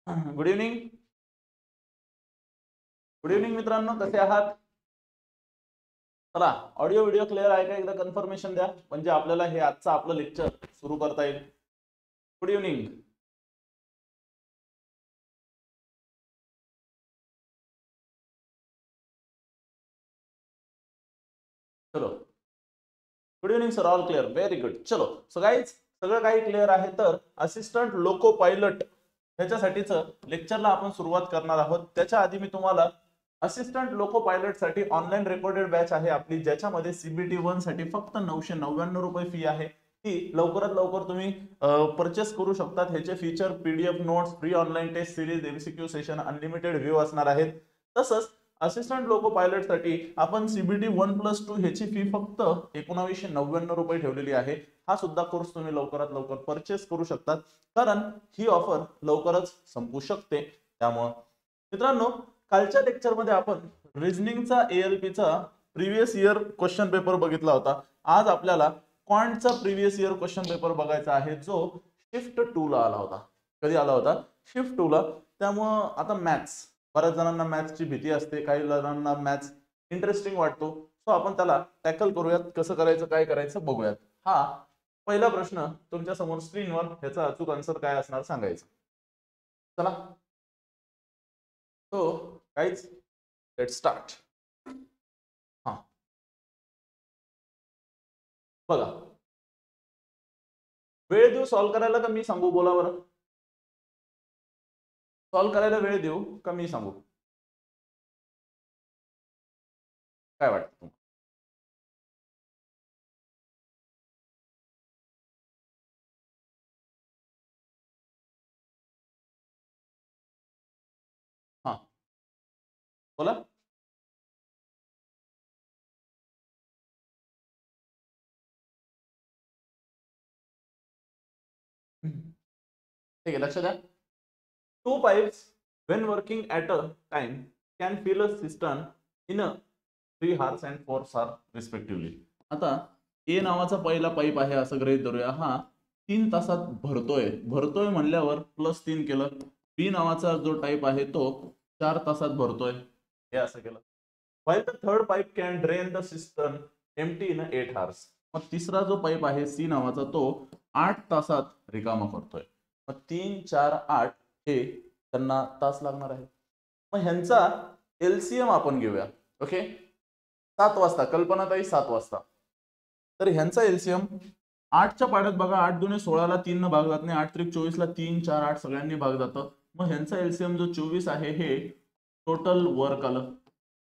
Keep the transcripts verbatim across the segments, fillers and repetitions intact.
Good evening. Good evening मित्रांनो, कसे आहात? चला, ऑडिओ व्हिडिओ क्लिअर आहे का? एकदा कन्फर्मेशन द्या, म्हणजे आपल्याला हे आजचं आपलं लेक्चर सुरू करता येईल. Good evening. चलो, good evening sir, all clear, very good. चलो सो गाईज, सगळं काही क्लिअर आहे तर असिस्टंट लोको पायलट ह्याच्यासाठीच लेक्चरला आपण सुरुवात करणार आहोत. त्याच्या आधी मी तुम्हाला असिस्टंट लोको पायलट साठी ऑनलाईन रेकॉर्डेड बॅच आहे आपली, ज्याच्यामध्ये सीबीटी वन साठी फक्त नऊशे नव्याण्णव रुपये फी आहे. ती लवकरात लवकर तुम्ही परचेस करू शकतात. ह्याचे feature, PDF notes, free online test series, MCQ session, unlimited view असणार आहेत. तसंच असिस्टंट लोको पायलट साठी आपण सीबीटी वन प्लस टू ह्याची फी फक्त एकोणावीसशे नव्याण्णव रुपये ठेवलेली आहे. हा सुद्धा कोर्स तुम्ही लवकरात लवकर परचेस करू शकतात, कारण ही ऑफर लवकरच संपू शकते. त्यामुळे मित्रांनो, कालच्या लेक्चर मध्ये आपण रिझनिंगचा एएलपीचा प्रीवियस इयर क्वेश्चन पेपर बघितला होता. आज आपल्याला क्वांटचा प्रीवियस इयर क्वेश्चन पेपर बघायचा आहे, जो शिफ्ट टू ला आला होता. कधी आला होता? शिफ्ट टू ला. त्यामुळे आता मॅथ्स, बऱ्याच जणांना मॅथ्सची भीती असते, काही जणांना मॅथ्स इंटरेस्टिंग वाटतो. सो आपण त्याला टॅकल करूयात. कसं करायचं, काय करायचं बघूयात. हा पहिला प्रश्न तुमच्या समोर स्क्रीनवर, ह्याचा अचूक आन्सर काय असणार सांगायचं. चला, तो गाइस लेट्स स्टार्ट. हा बघा, वेळ देऊ सॉल्व करायला का मी सांगू? बोला बरं, सॉल्व करायला वेळ देऊ का मी सांगू? काय वाटतं तुम्हाला? हा बोला. ठीक आहे, लक्ष द्या. Two pipes, when working at a time, can fill a cistern in a three hours and four hours respectively. आता ए नावाचा पहिला पाईप आहे असं गृहीत धरूया. हा तीन तासात भरतोय. भरतोय म्हणल्यावर प्लस तीन केलं. बी नावाचा जो टाईप आहे तो चार तासात भरतोय, हे असं केलं. While the third pipe can drain the cistern empty in eight hours. मग तिसरा जो पाईप आहे सी नावाचा, तो आठ तासात रिकामा करतोय. मग तीन चार आठ हे त्यांना तास लागणार आहे. मग ह्यांचा एलसीएम आपण घेऊया. ओके, सात वाजता कल्पनाताई सात वाजता. तर ह्यांचा एलसीएम आठच्या पाड्यात बघा, आठ दुने सोळाला तीन न भाग जात नाही, आठ त्रिक चोवीसला तीन चार आठ सगळ्यांनी भाग जातं. मग ह्यांचा एलसीएम जो चोवीस आहे, हे टोटल वर्क आलं.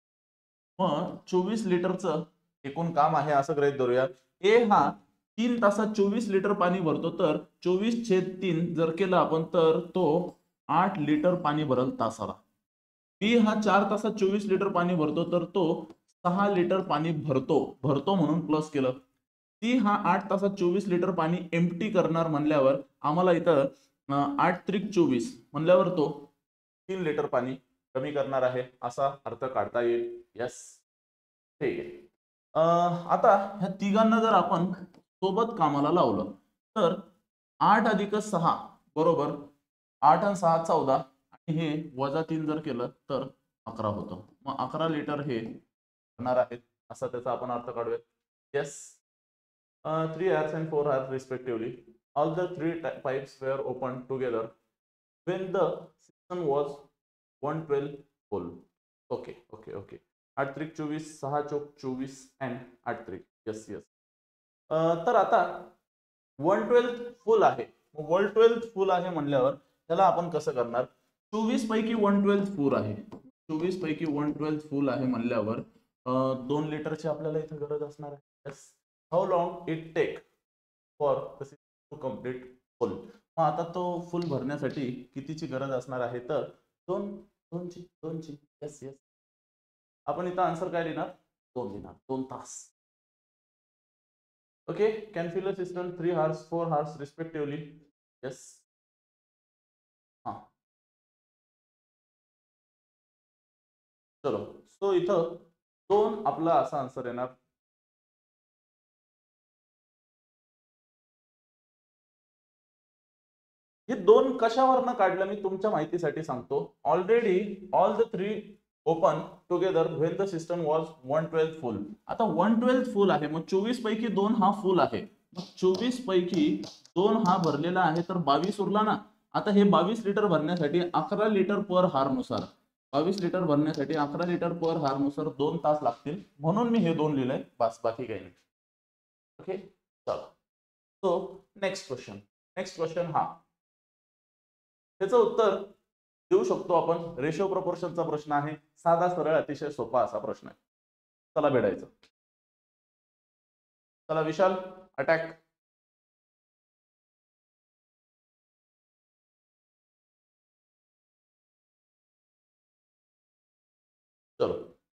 मग चोवीस लिटरचं एकूण काम आहे असं गृहीत धरूया. ए हा तीन तासात चोवीस लिटर पाणी भरतो, तर चोवीस छेद तीन जर केलं आपण, तर तो आठ लिटर पाणी भरल तासाला. बी हा चार तासात चोवीस लिटर पाणी भरतो, तर तो सहा लिटर पाणी भरतो. भरतो म्हणून प्लस केलं. सी हा आठ तासात चोवीस लिटर पाणी एम्प्टी करणार म्हणल्यावर आम्हाला इथं आठ त्रिक चोवीस म्हणल्यावर तो तीन लिटर पाणी कमी करणार आहे, असा अर्थ काढता येईल. यस, ठीक आहे. आता ह्या तिघांना जर आपण सोबत कामाला लावलं, तर आठ अधिक सहा बरोबर आठ आणि सहा चौदा, आणि हे वजा तीन जर केलं तर अकरा होतं. मग अकरा लिटर हे करणार आहेत, असा त्याचा आपण अर्थ काढूया. Yes, three hours and four hours respectively. All the three pipes were opened together when the system was one twelve full. Okay, okay, okay. आठ त्रिक चोवीस, सहा चौक चोवीस अँड आठ त्रिक. Yes yes. तर आता वन ट्वेल्थ फुल आहे. वन ट्वेल्थ फुल आहे म्हणल्यावर त्याला आपण कसं करणार? चोवीस पैकी वन ट्वेल्थ फुल आहे. चोवीस पैकी वन ट्वेल्थ फुल आहे म्हणल्यावर दोन लिटरची आपल्याला इथे गरज असणार आहे. Yes. How long it take for to complete full. मग आता तो फुल भरण्यासाठी कितीची गरज असणार आहे? तर दोन दोनची दोनची. Yes yes. आपण इथं आन्सर काय लिहिणार? दोन लिहिणार, दोन तास. Okay, can fill a system three hours four hours respectively. Yes. हा चलो, सो इथं दोन आपला असा आन्सर येणार. हे दोन कशावरनं काढलं मी तुमच्या माहितीसाठी सांगतो. Already all the three open together when the system was one twelfth full. आता वन ट्वेल्थ फुल आहे, मग चोवीस पैकी दोन हा फुल आहे, मग चोवीस पैकी दोन हा भरलेला आहे, तर बावीस उरला ना. आता हे बावीस लिटर भरण्यासाठी अकरा लिटर पर हारनुसार बावीस लिटर भरण्यासाठी अकरा लिटर पर हारनुसार दोन तास लागतील, म्हणून मी हे दोन लिहिलंय, बस बाकी काही नाही. ओके चला. So next question next question हा त्याचं उत्तर देऊ शकतो आपण. रेशिओ प्रपोर्शनचा प्रश्न आहे, साधा सरळ अतिशय सोपा असा प्रश्न आहे. चला भेटायचं. चला विशाल अटॅक. चलो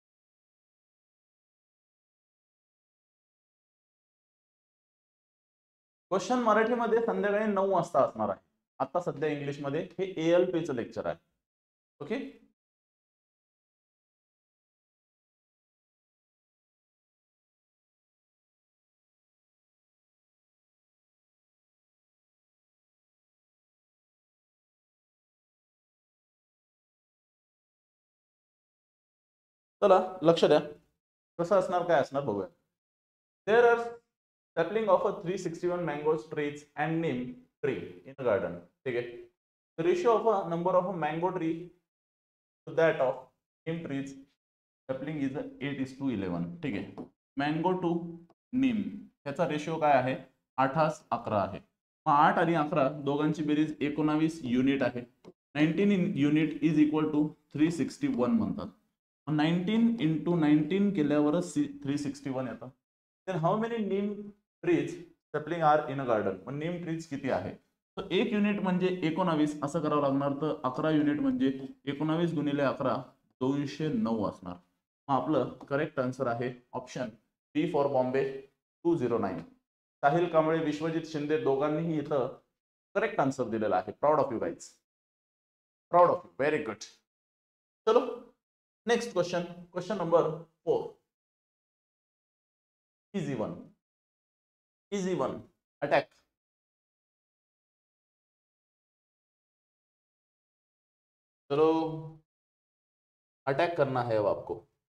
क्वेश्चन मराठीमध्ये संध्याकाळी नऊ वाजता असणार आहे. आता सध्या इंग्लिश मध्ये हे एएलपी चं लेक्चर आहे. ओके चला लक्ष द्या, कसं असणार काय असणार बघूया. There are sapling of a three sixty one mangoes trees and neem tree in a garden. ठीक आहे. The ratio of a number of a mango tree to that of neem trees sapling is eight is to eleven. ठीक आहे. Mango to नीम ह्याचा ratio काय आहे, आठास अकरा आहे. मग आठ आणि अकरा दोघांची बेरीज एकोणावीस युनिट आहे. Nineteen unit is equal to three sixty one म्हणतात. नाईन्टीन इंटू नाईन्टीन केल्यावरच थ्री सिक्स्टी वन येतं. Then how many neem trees sapling are in a garden. मग नीम ट्रीज किती आहे, तर एक युनिट म्हणजे एकोणावीस असं करावं लागणार. तर अकरा युनिट म्हणजे एकोणावीस गुणिले अकरा दोनशे नऊ असणार. मग आपलं करेक्ट आन्सर आहे option B for Bombay two zero nine. Sahil Kamble, Vishwajit Shinde दोघांनीही इथं करेक्ट आन्सर दिलेला आहे. Proud of you guys, proud of you, very good. चलो next question, question number four. Easy one, easy one attack. चलो अटैक करना है अब आपको.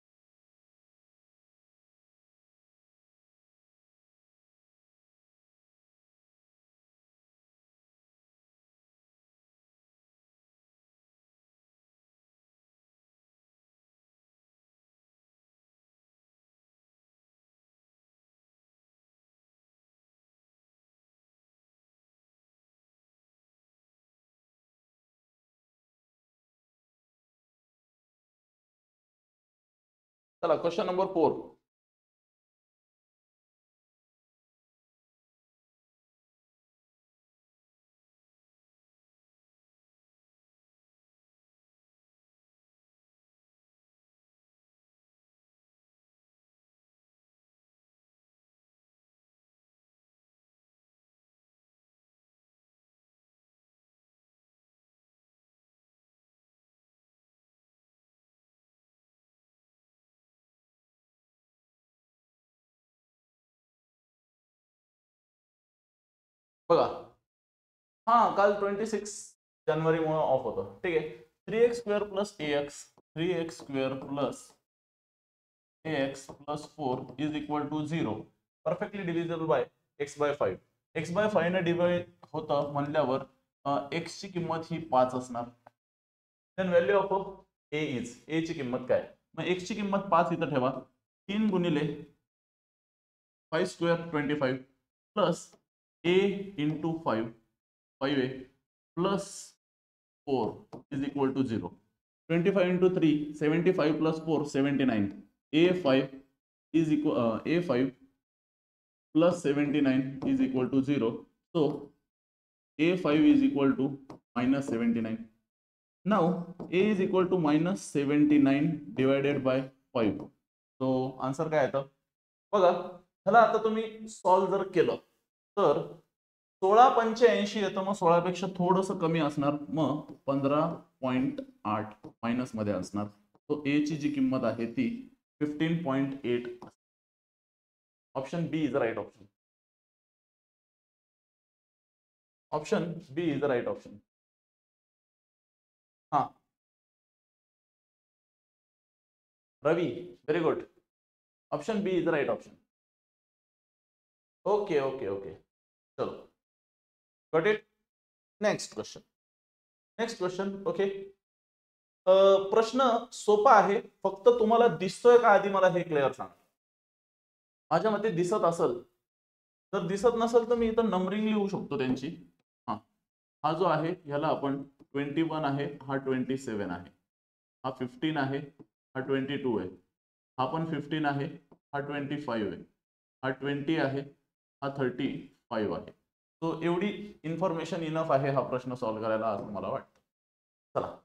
चला क्वेश्चन नंबर फोर. बघा हा काल ट्वेंटी सिक्स जानेवारी मुळे ऑफ होतं. ठीक आहे. Three x square plus a x three x square plus a x plus four is equal to zero. Perfectly divisible by x by five. X by five ने divide होतं म्हणल्यावर x ची किंमत ही पाच असणार. Then value of a is, a ची किंमत काय, मग एक्स ची किंमत पाच इथं ठेवा. तीन गुणिले five square twenty five plus a into five five a plus four is equal to zero. Twenty five into three seventy five plus four seventy nine. A five is equal a five plus seventy nine is equal to zero. So a five is equal to minus seventy nine. Now a is equal to minus seventy nine divided by five. So answer काय येतं बघा. ह्याला आता तुम्ही solve जर केलं तर सोळा पंच्याऐंशी येतं. मग सोळापेक्षा थोडंसं कमी असणार, मग पंधरा पॉईंट आठ मायनस मध्ये असणार. तो ए ची जी किंमत आहे ती fifteen point eight. Option B is right option. Option B is the right option. हा Ravi, very good. Option B is the right option. Okay okay okay, चलो got it. Next question. Next question. Okay, प्रश्न सोपा आहे, फक्त तुम्हाला दिसतोय का आधी मला हे क्लिअर सांग. माझ्या मते दिसत असेल, जर दिसत नसेल तर मी इथं नंबरिंग लिहू शकतो त्यांची. हा हा जो आहे ह्याला आपण ट्वेंटी वन आहे, हा ट्वेंटी सेवन आहे, हा फिफ्टीन आहे, हा ट्वेंटी टू आहे, हा पण फिफ्टीन आहे, हा ट्वेंटी फाईव्ह आहे, हा ट्वेंटी आहे, हा थर्टी फाईव्ह आहे. तो एवढी इन्फॉर्मेशन इनफ आहे हा प्रश्न सॉल्व्ह करायला असं मला वाटतं. चला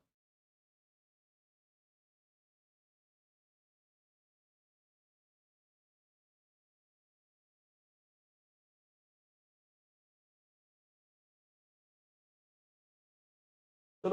चलो.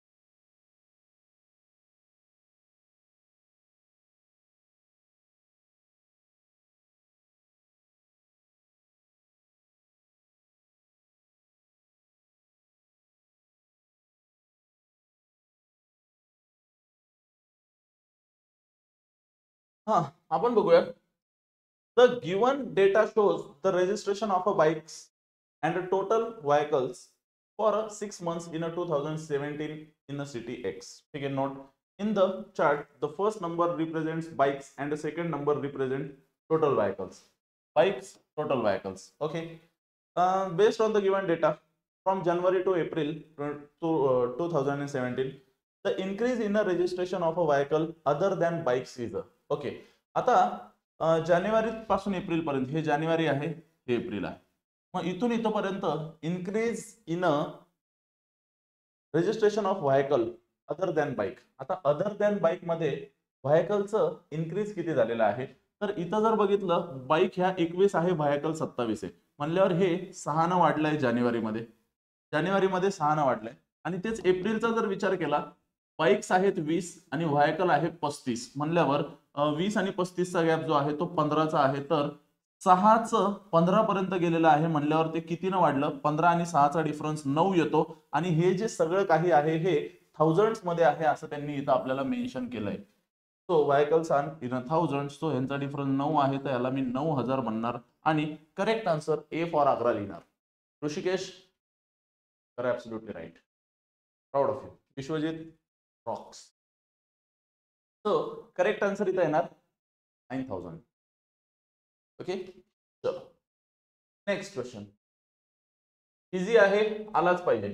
हा आपण बघूया. The given data shows the registration of a bikes and total vehicles for six months in a two thousand seventeen in a city X. ठीक है, note in the chart the first number represents bikes and the second number represent total vehicles. Bikes, total vehicles. Okay, uh, based on the given data from January to April to uh, two thousand seventeen, the increase in the registration of a vehicle other than bikes is a. Okay, आता जानेवारी पासून April पर्यंत, हे जानेवारी आहे, हे April आहे. मग इथून इथपर्यंत increase in a registration of vehicle other than bike. आता अदर दॅन बाईक मध्ये व्हायकलचं इन्क्रीज किती झालेलं आहे, तर इथं जर बघितलं बाईक ह्या एकवीस आहे, व्हायकल सत्तावीस आहे, म्हणल्यावर हे सहा न वाढलंय जानेवारीमध्ये. जानेवारीमध्ये सहा न वाढलंय. आणि तेच एप्रिलचा जर विचार केला, बाईक्स आहेत वीस आणि व्हायकल आहे पस्तीस, म्हणल्यावर वीस आणि पस्तीसचा गॅप जो आहे तो पंधराचा आहे. तर सहाच पंधरा पर्यंत गेलेलं आहे, म्हणल्यावर ते कितीनं वाढलं, पंधरा आणि सहाचा डिफरन्स नऊ येतो. आणि हे जे सगळं काही आहे हे थाउजंड्स मध्ये आहे असं त्यांनी इथं आपल्याला मेन्शन केलंय. So vehicles are in thousand, so ह्यांचा डिफरन्स नऊ आहे, तर याला मी नऊ हजार म्हणणार. आणि correct answer A for Agra लिहिणार. ऋषिकेश, तर absolutely right. Proud of you. Vishwajit, rocks. So correct answer इथं येणार नाईन थाउजंड. ओके, चलो नेक्स्ट क्वेश्चन. इझी आहे, आलाच पाहिजे.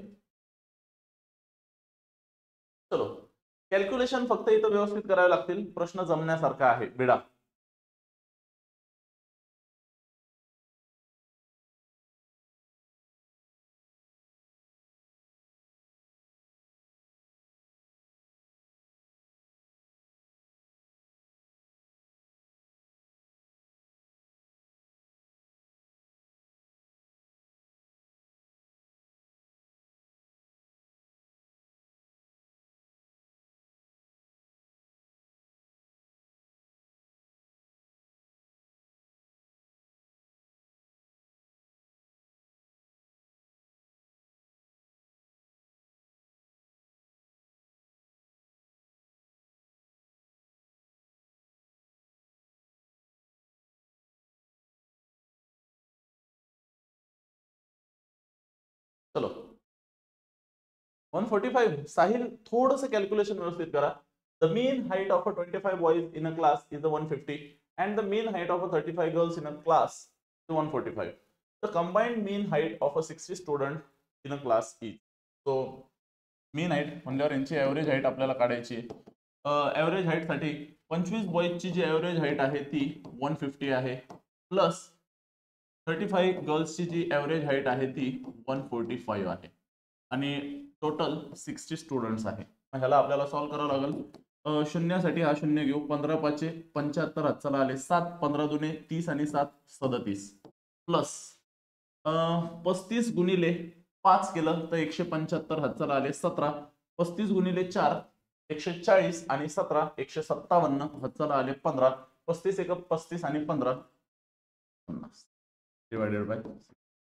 चलो, कॅल्क्युलेशन फक्त इथं व्यवस्थित करावे लागतील, प्रश्न जमण्यासारखा आहे. बिडा चलो वन फोर्टी फाइव. साहिल थोडंसं कॅल्क्युलेशन व्यवस्थित करा. The mean height of a twenty five boys in a class is one fifty and the mean height of a thirty-five girls in a class is one forty-five. The combined mean height of a sixty student in a class is. So mean height म्हणल्यावर यांची average height आपल्याला काढायची. Average height साठी पंचवीस बॉयजची जी average height आहे ती one fifty आहे, plus thirty five गर्ल्सची जी एव्हरेज हाईट आहे ती वन फोर्टी फाईव्ह आहे, आणि टोटल सिक्स्टी स्टुडंट्स आहे. ह्याला आपल्याला सॉल्व्ह करावं लागेल. शून्यासाठी हा शून्य घेऊ, पंधरा पाचे पंच्याहत्तर, हातचाला आले सात, पंधरा दुने तीस आणि सात सदतीस, प्लस पस्तीस गुणिले पाच केलं तर एकशे पंच्याहत्तर, हातचाला आले सतरा, पस्तीस गुणिले चार एकशे चाळीस आणि सतरा एकशे सत्तावन्न, हातचाला आले पंधरा, पस्तीस एक पस्तीस आणि पंधरा पन्नास डिवायडेड बाय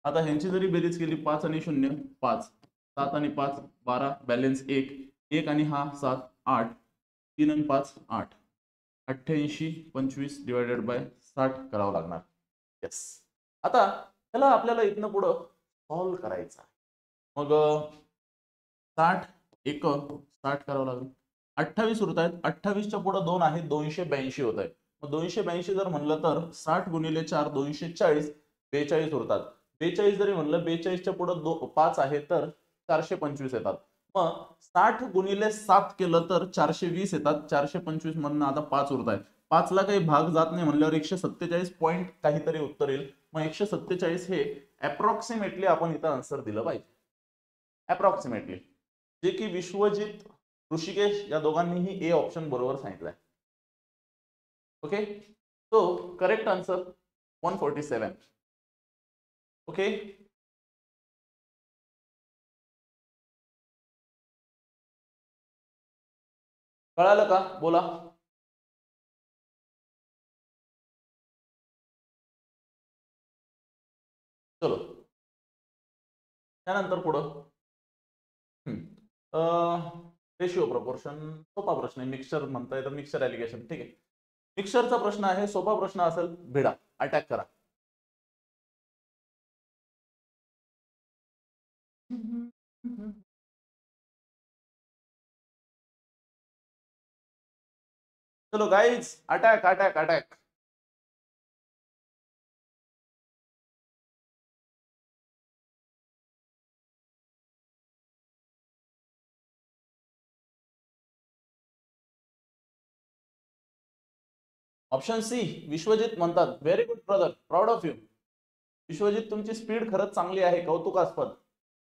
आता ह्यांची जरी बेरीज केली पाच आणि शून्य पाच, सात आणि पाच बारा, बॅलेन्स एक, एक आणि हा सात आठ, तीन आणि पाच आठ, अठ्ठ्याऐंशी पंचवीस डिवायडेड बाय साठ करावं लागणार. येस. आता त्याला आपल्याला इथनं पुढं सॉल्व करायचं आहे. मग साठ एक साठ करावं लागेल. अठ्ठावीस उरत आहेत, अठ्ठावीसच्या पुढे दोन आहेत, दोनशे ब्याऐंशी होत आहेत. मग दोनशे ब्याऐंशी जर म्हणलं तर साठ गुणिले चार दोनशे चाळीस, बेचाळीस उरतात. बेचाळीस जरी म्हणलं बेचाळीसच्या पुढे दो पाच आहे तर चारशे पंचवीस येतात. मग साठ गुणिले सात केलं तर चारशे वीस येतात. चारशे पंचवीस मधनं आता पाच उरत आहेत. पाचला काही भाग जात नाही म्हणल्यावर एकशे सत्तेचाळीस पॉईंट काहीतरी उत्तर येईल. मग एकशे सत्तेचाळीस हे अप्रॉक्सिमेटली आपण इथं आन्सर दिलं पाहिजे. अप्रॉक्सिमेटली, जे की विश्वजित ऋषिकेश या दोघांनीही ए ऑप्शन बरोबर सांगितलंय. Okay, so correct answer one forty seven. Okay, कळालं का? बोला. चलो त्यानंतर पुढं रेशिओ प्रपोर्शन. सोपा प्रश्न आहे. मिक्सचर म्हणता येतं, मिक्सचर ॲलिगेशन. ठीक आहे, मिक्सचरचा प्रश्न आहे, सोपा प्रश्न असेल. भिडा, अटॅक करा. चलो guys, attack attack attack. Option C Vishwajit म्हणतात. Very good brother, proud of you. Vishwajit, तुमची स्पीड खरंच चांगली आहे, कौतुकास्पद.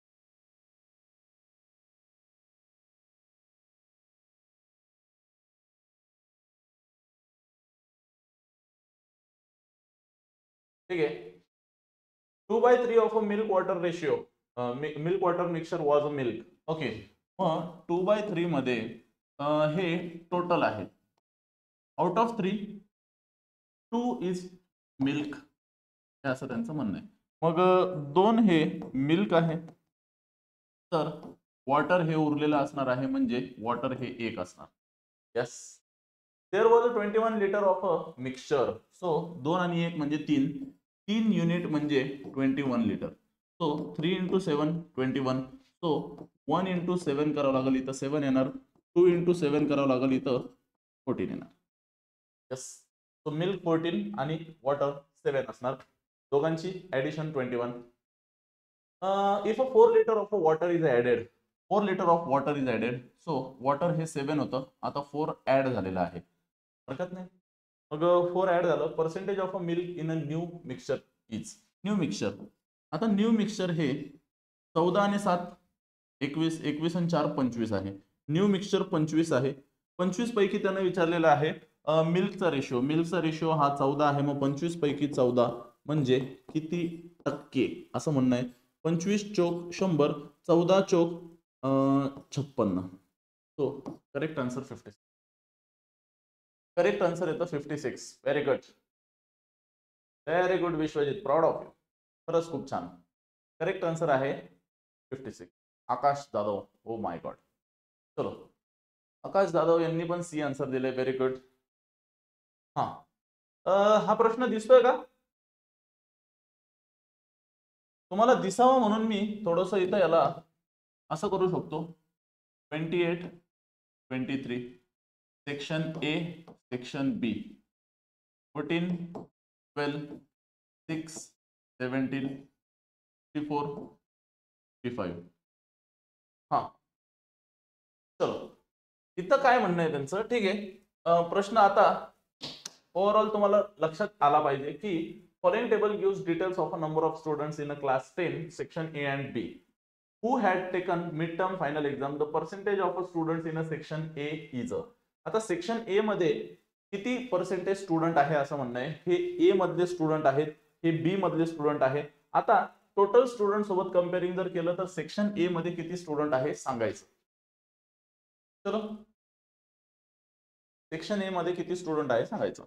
ठीक आहे. Two by three of a milk water ratio, milk water mixture was a milk. Okay, मग टू बाय थ्री मध्ये हे टोटल आहे. Out of three two is milk, हे असं त्यांचं म्हणणं आहे. मग दोन हे मिल्क आहे, तर वॉटर हे उरलेलं असणार आहे, म्हणजे वॉटर हे एक असणार. Yes, there was a twenty one litre of a mixture. So दोन आणि एक म्हणजे तीन, तीन युनिट म्हणजे twenty one litre. So three into seven twenty one. So one into seven करावं लागेल, इथं सेवन येणार. टू इंटू सेवन करावं लागेल, इथं फोर्टीन येणार. यस, सो मिल्क फोर्टीन आणि वॉटर सेवन असणार. दोघांची addition twenty one. If a four litre of water is added, four litre of water is added. So water हे सेवन होतं, आता फोर ऍड झालेलं आहे, हरकत नाही. मग फोर ऍड झालं. Percentage of a milk in a new mixture is, new mixture. आता न्यू मिक्सचर हे चौदा आणि सात एकवीस, एकवीस आणि चार पंचवीस आहे. न्यू मिक्सचर पंचवीस आहे. पंचवीस पैकी त्यानं विचारलेलं आहे मिल्कचा रेशिओ. मिल्कचा रेशिओ हा चौदा आहे. मग पंचवीस पैकी चौदा म्हणजे किती टक्के असं म्हणणं आहे. पंचवीस चोक शंभर, चौदा चोक छप्पन्न. So correct answer fifty. Correct answer येतं fifty six. Very good, very good Vishwajit, proud of you. खरंच खूप छान. करेक्ट आन्सर आहे fifty six. Akash Jadhav, oh my god. चलो, आकाश जाधव यांनी पण सी आन्सर दिले. Very good. हा, हा प्रश्न दिसतोय का तुम्हाला? दिसावा म्हणून मी थोडस इथं याला असं करू शकतो. Twenty eight twenty three, section A, section B, fourteen twelve six seventeen fifty four fifty five. हा, चलो, इथं काय म्हणणं आहे त्यांचं. ठीक आहे, प्रश्न आता ओव्हरऑल तुम्हाला लक्षात आला पाहिजे की following table gives details of a number of students in a class ten section A and B who had taken midterm final exam. The percentage of students in a section A is a. आता section A मध्ये किती percentage student आहे असं म्हणणं आहे. हे ए मधले student आहेत, हे बी मधले स्टुडंट आहेत. आता टोटल स्टुडंट सोबत कंपेअरिंग जर केलं तर सेक्शन ए मध्ये किती स्टुडंट आहे सांगायचं. चलो, सेक्शन ए मध्ये किती स्टुडंट आहे सांगायचं.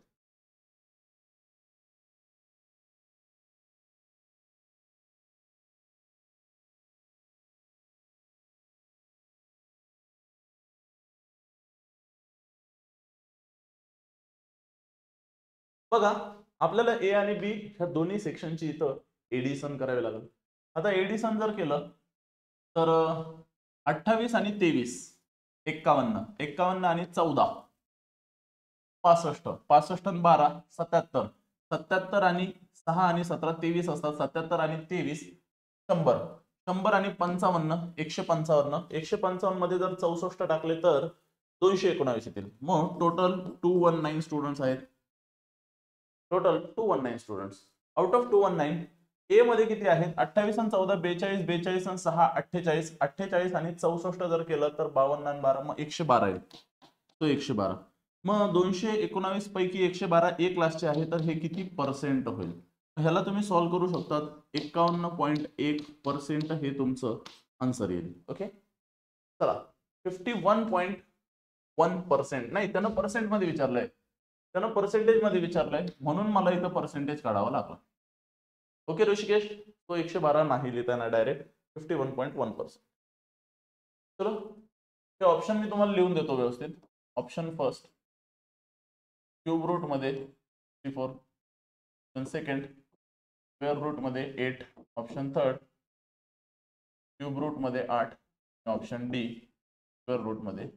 बघा आपल्याला ए आणि बी ह्या दोन्ही सेक्शनची इथं एडिशन करावी लागेल. आता एडिशन जर केलं तर अठ्ठावीस आणि तेवीस एक्कावन्न, एक्कावन्न आणि चौदा पासष्ट, पासष्ट आणि बारा सत्याहत्तर, सत्याहत्तर आणि सहा आणि सतरा तेवीस असतात, सत्याहत्तर आणि तेवीस शंभर, शंभर आणि पंचावन्न एकशे पंचावन्न, एकशे पंचावन्न मध्ये जर चौसष्ट टाकले तर दोनशे एकोणावीस येतील. मग total two one nine students आहेत. Total two one nine students. Out of two one nine A मध्ये किती आहेत? अठ्ठावीस आणि चौदा बेचाळीस, बेचाळीस आणि सहा अठ्ठेचाळीस, अठ्ठेचाळीस आणि चौसष्ट जर केलं तर बावन्न आणि बारा मग एकशे बारा येईल. तो एकशे बारा. मग दोनशे एकोणावीस पैकी एकशे बारा ए क्लासचे आहे तर हे किती पर्सेंट होईल? ह्याला तुम्ही सॉल्व्ह करू शकता. एक्कावन्न पॉईंट एक पर्सेंट हे तुमचं आन्सर येईल. ओके चला fifty one point one percent नाही, त्यानं पर्सेंट मध्ये विचारलंय, त्यानं पर्सेंटेज मध्ये विचारलंय म्हणून मला इथं पर्सेंटेज काढावं लागलं. ओके ऋषिकेश, तो एकशे बारा नाही लिहिताना direct fifty one point one percent. चलो हे ऑप्शन मी तुम्हाला लिहून देतो व्यवस्थित. ऑप्शन फर्स्ट क्यूब रूट मध्ये sixty four, option second square root मध्ये eight, option third cube root मध्ये आठ, ऑप्शन डी स्क्वेअर रूट मध्ये.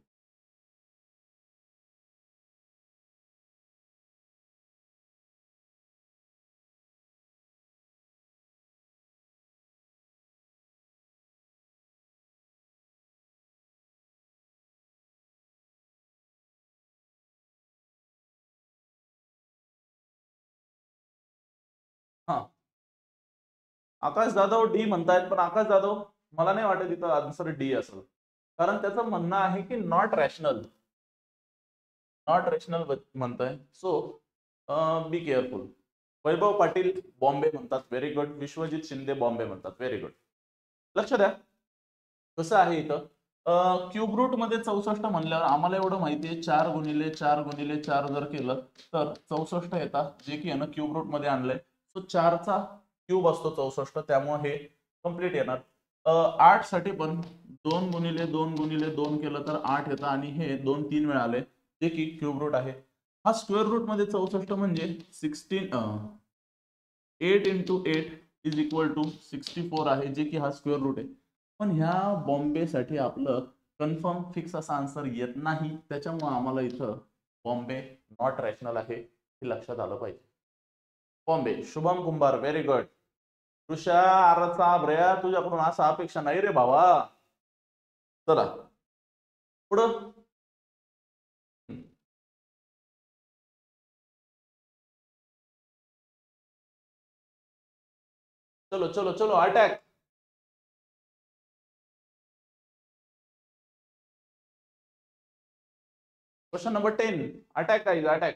हा आकाश जाधव डी म्हणतायत, पण आकाश जाधव मला नाही वाटत इथं आन्सर डी असेल, कारण त्याचं म्हणणं आहे की नॉट रॅशनल, नॉट रॅशनल म्हणताय. So be careful. Vaibhav Patil Bombay म्हणतात, व्हेरी गुड. विश्वजित शिंदे बॉम्बे म्हणतात, व्हेरी गुड. लक्ष द्या कसं आहे इथं क्यूब रूट मध्ये चौसष्ट म्हणल्यावर आम्हाला एवढं माहिती आहे चार गुणिले चार गुणिले चार जर केलं तर चौसष्ट येतात, जे की यानं क्यूब रूट मध्ये आणलंय. सो चारचा क्यूब असतो चौसष्ट, त्यामुळे हे कम्प्लीट येणार. आठ साठी पण दोन गुणिले दोन गुणिले दोन केलं तर आठ येतं आणि हे दोन तीन वेळा आले जे की क्यूब रूट आहे. हा स्क्वेअर रूट मध्ये चौसष्ट म्हणजे sixteen eight into eight is equal to sixty four आहे, जे की हा स्क्वेअर रूट आहे. पण ह्या बॉम्बे साठी आपलं कन्फर्म फिक्स असा आन्सर येत नाही, त्याच्यामुळे आम्हाला इथं बॉम्बे नॉट रॅशनल आहे हे लक्षात आलं पाहिजे. बॉम्बे. Shubham Kumbhar very good. तुषार ब्रया तुझ्याकडून असा अपेक्षा नाही रे भावा. चला पुढं. चलो चलो चलो attack. Question number ten. Attack guys attack.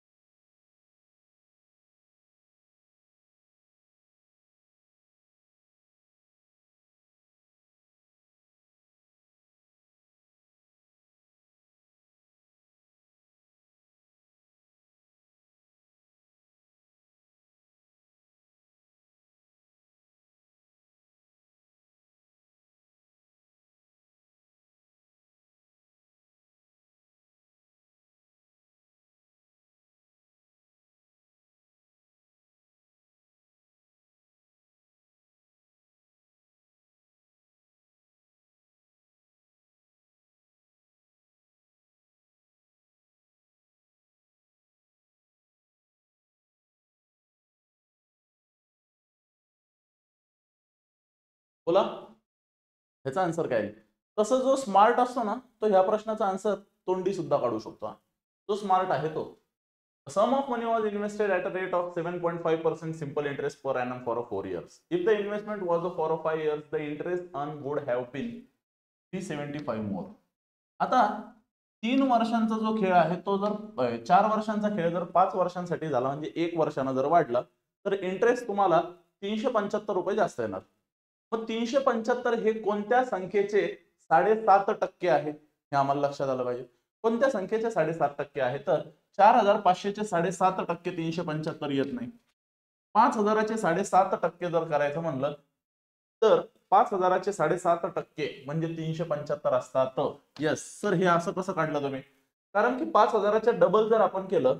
बोला ह्याचा आन्सर काय आहे? तसं जो स्मार्ट असतो ना तो ह्या प्रश्नाचा आन्सर तोंडी सुद्धा काढू शकतो. जो स्मार्ट आहे तो. Sum of money was invested at a rate of seven point five percent simple interest per annum for four years. If the investment was for five years, the interest earned would have been three seventy-five more. आता तीन वर्षांचा जो खेळ आहे तो जर चार वर्षांचा खेळ जर पाच वर्षांसाठी झाला म्हणजे एक वर्षानं जर वाढला तर इंटरेस्ट तुम्हाला तीनशे पंच्याहत्तर रुपये जास्त येणार. मग तीनशे पंच्याहत्तर हे कोणत्या संख्येचे साडेसात टक्के आहे हे आम्हाला लक्षात आलं पाहिजे. कोणत्या संख्येचे साडेसात टक्के आहे तर चार हजार पाचशेचे साडेसात टक्के तीनशे पंच्याहत्तर येत नाही. पाच हजाराचे साडेसात टक्के जर करायचं म्हणलं तर पाच हजाराचे साडेसात टक्के म्हणजे तीनशे पंच्याहत्तर असतात. यस सर हे असं कसं काढलं तुम्ही? कारण की पाच हजाराच्या डबल जर आपण केलं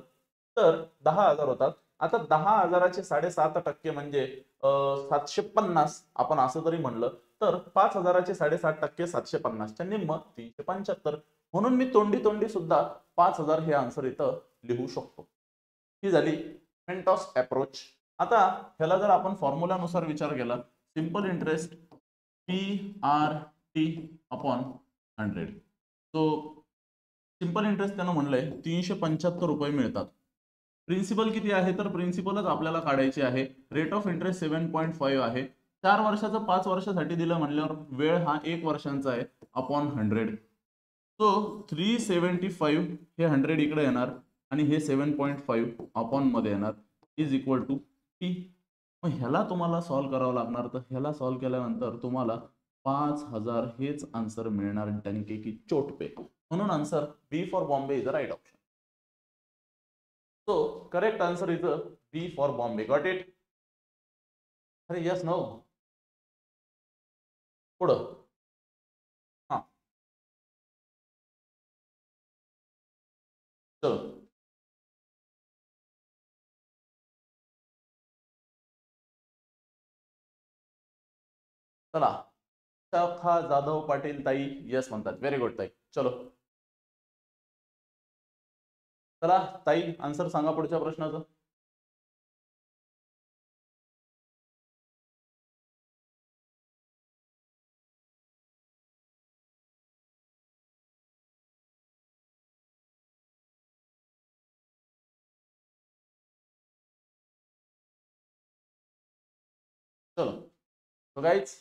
तर दहा हजार होतात. आता दहा हजाराचे साडेसात टक्के म्हणजे सातशे पन्नास आपण असं जरी म्हणलं तर पाच हजाराचे साडेसात टक्के सातशे पन्नासच्या निम्म तीनशे पंच्याहत्तर. म्हणून मी तोंडी तोंडी सुद्धा पाच हजार हे आन्सर इथं लिहू शकतो. ही झाली मेंटॉस अप्रोच. आता ह्याला जर आपण फॉर्म्युलानुसार विचार केला, simple interest P R T upon hundred. So simple interest त्यानं म्हणलंय तीनशे पंच्याहत्तर रुपये मिळतात. प्रिन्सिपल किती आहे तर प्रिन्सिपलच आपल्याला काढायची आहे. Rate of interest seven point five आहे. चार वर्षाचं पाच वर्षासाठी दिलं म्हणल्यावर वेळ हा एक वर्षांचा आहे upon hundred. So three seventy five हे हंड्रेड इकडे येणार आणि हे सेव्हन पॉईंट फाईव्ह अपॉन मध्ये येणार इज इक्वल टू टी. मग ह्याला तुम्हाला सॉल्व्ह करावं लागणार. तर ह्याला सॉल्व्ह केल्यानंतर तुम्हाला पाच हजार हेच आन्सर मिळणार डंके की चोट पे. म्हणून answer B for Bombay is the right option. So correct answer is a B for Bombay. Got it? अरे yes no. पुढं हा चलो चला. शाखा जाधव पाटील ताई यस म्हणतात. व्हेरी गुड ताई. चलो चला ताई आन्सर सांगा पुढच्या प्रश्नाचं. चलो तो गाइज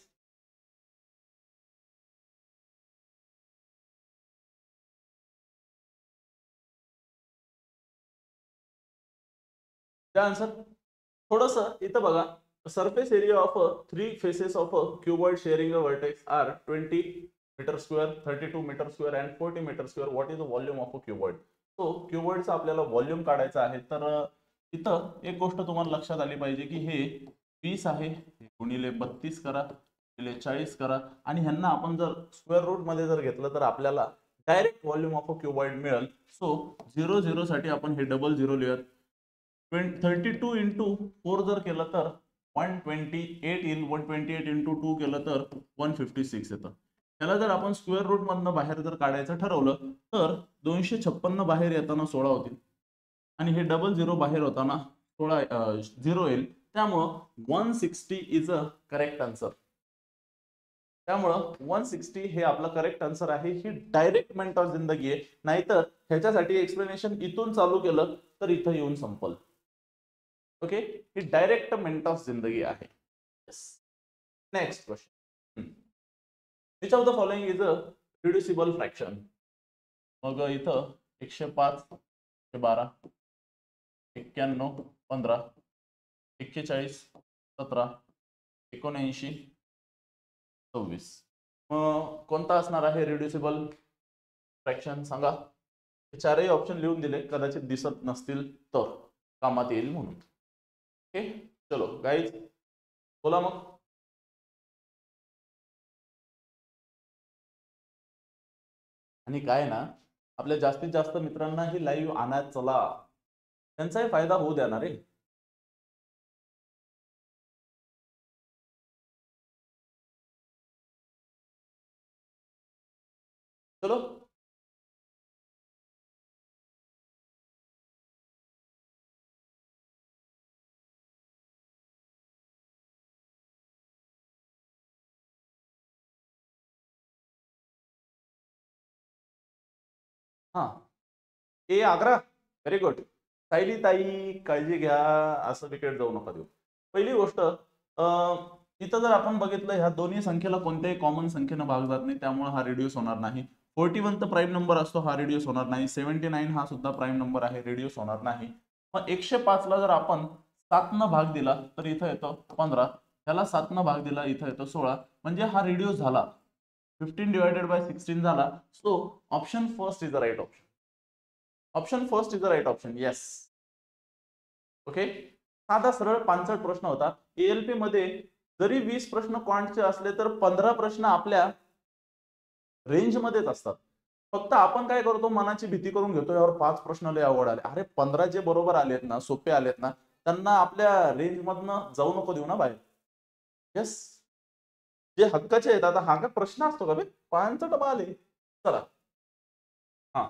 आन्सर थोडस इथं बघा. Surface area of three faces of cuboid sharing a vertex are twenty metre square, thirty two metre square and forty metre square. What is the volume of a cuboid. तो क्यूबॉइडचा आपल्याला volume काढायचा आहे. तर इथं एक गोष्ट तुम्हाला लक्षात आली पाहिजे की हे वीस आहे गुणिले बत्तीस करा गुणिले चाळीस करा आणि ह्यांना आपण जर स्क्वेअर रूट मध्ये जर घेतलं तर आपल्याला direct volume of a cuboid मिळेल. सो झिरो झिरो साठी आपण हे डबल झिरो लिहूयात. थर्टी टू इंटू फोर जर केलं तर वन ट्वेंटी एट येईल. One twenty eight into two केलं तर वन फिफ्टी सिक्स येतं. त्याला जर आपण स्क्वेअर रूट मधनं बाहेर जर काढायचं ठरवलं तर दोनशे छप्पन्न बाहेर येताना सोळा होतील आणि हे डबल झिरो बाहेर होताना सोळा झिरो येईल. त्यामुळं one sixty is a correct answer. त्यामुळं वन सिक्स्टी हे आपलं करेक्ट आन्सर आहे. ही डायरेक्ट मेंटॉस जिंदगी आहे. नाहीतर ह्याच्यासाठी एक्सप्लेनेशन इथून चालू केलं तर इथं येऊन संपल. ओके ही डायरेक्ट मेंटॉस जिंदगी आहे. Next question. Which of the following is a reducible fraction. मग इथं एकशे पाच, एकशे बारा, एक्क्याण्णव, पंधरा, एक्केचाळीस, सतरा, एकोणऐंशी, सव्वीस. मग कोणता असणार आहे रिड्युसिबल फ्रॅक्शन सांगा. चारही ऑप्शन लिहून दिले, कदाचित दिसत नसतील तर कामात येईल म्हणून. ओके चलो गाईज बोला मग. आणि काय ना आपल्या जास्तीत जास्त मित्रांना ही लाईव्ह आणत चला, त्यांचाही फायदा होऊ द्या ना रे. चलो हा A Agra. Very good. Sayali ताई काळजी घ्या, असं विकेट जाऊ नका देऊ. पहिली गोष्ट इथं जर आपण बघितलं ह्या दोन्ही संख्येला कोणत्याही कॉमन संख्येनं भाग जात नाही, त्यामुळे हा रिड्यूस होणार नाही. फोर्टी वन तर प्राईम नंबर असतो, हा रिड्यूस होणार नाही. सेव्हन्टी नाईन हा सुद्धा प्राईम नंबर आहे, रिड्यूस होणार नाही. मग एकशे पाच ला जर आपण सात न भाग दिला तर इथं येतो पंधरा, त्याला सात न भाग दिला इथं येतो सोळा, म्हणजे हा रिड्यूस झाला. फिफ्टीन डिवायडेड बाय सिक्स्टीन झाला. So option first is the right option. Option first is the right option. Yes. Okay साधा सरळ पांचट प्रश्न होता. एएलपी मध्ये जरी वीस प्रश्न क्वांटचे असले तर पंधरा प्रश्न आपल्या रेंज मध्येच असतात. फक्त आपण काय करतो, मनाची भीती करून घेतो यावर पाच प्रश्न लय अवघड आले. अरे पंधरा जे बरोबर आलेत ना, सोपे आलेत ना, त्यांना आपल्या रेंज मधनं जाऊ नको देऊ ना बाहेर. येस, जे हक्काचे आहेत. आता हा काय प्रश्न असतो का बे, पायांचा डबा आले. चला, हा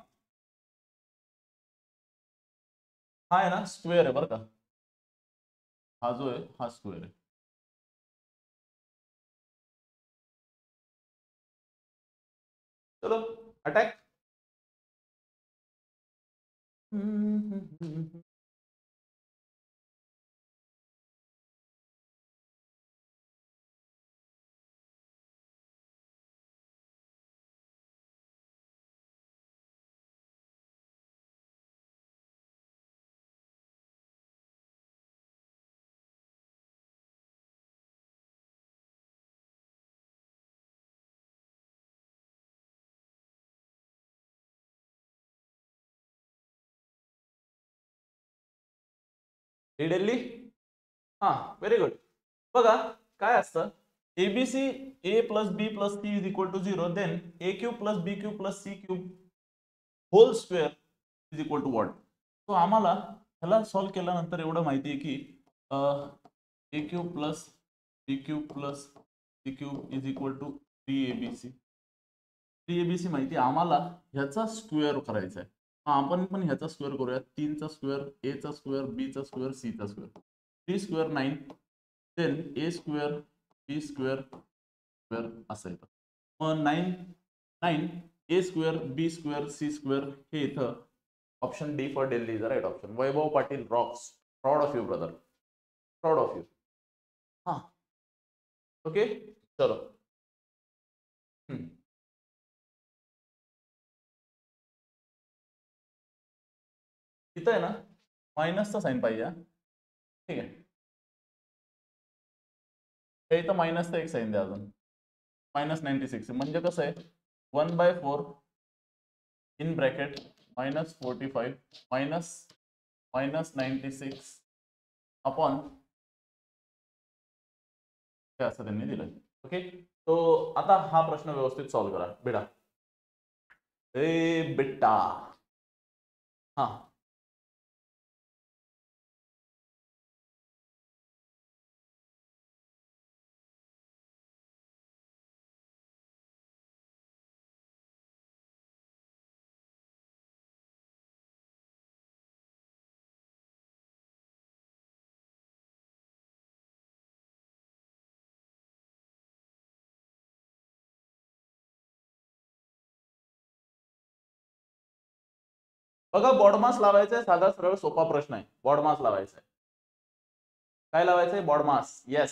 हा आहे ना स्क्वेअर आहे बरं का, हा जो आहे हा स्क्वेअर आहे. चलो अटॅक. दिल्ली, हा व्हेरी गुड. बघा काय असतं, abc a plus b plus c is equal to zero, then a cube plus b cube plus c cube whole square is equal to what. तो आम्हाला ह्याला सॉल्व्ह केल्यानंतर एवढं माहिती आहे की a cube plus b cube plus c cube is equal to three abc. Three abc माहिती आहे आम्हाला, ह्याचा स्क्वेअर करायचा आहे. आपण पण ह्याचा स्क्वेअर करूया. तीनचा स्क्वेअर, ए चा स्क्वेअर, बी चा स्क्वेअर, सी चा square. Three square nine, then a square b square square असं येतं. मग nine nine a square b square c square हे इथं option D for Delhi is the right option. Vaibhav Patil rocks, proud of you brother, proud of you. हा okay चलो. Hmm. इथं आहे ना मायनसचा साईन पाहिजे. ठीक आहे, हे इथं मायनसचा एक साईन द्या अजून. मायनस नाईन्टी सिक्स म्हणजे कसं आहे, one by four in bracket minus forty five minus minus ninety six upon हे असं त्यांनी दिलं. ओके, तो आता हा प्रश्न व्यवस्थित सॉल्व्ह करा बेटा. ए बेटा, हा बघा, बॉडमास लावायचा आहे. साधा सरळ सोपा प्रश्न आहे. बॉडमास लावायचा आहे. काय लावायचं आहे? बॉडमास. येस,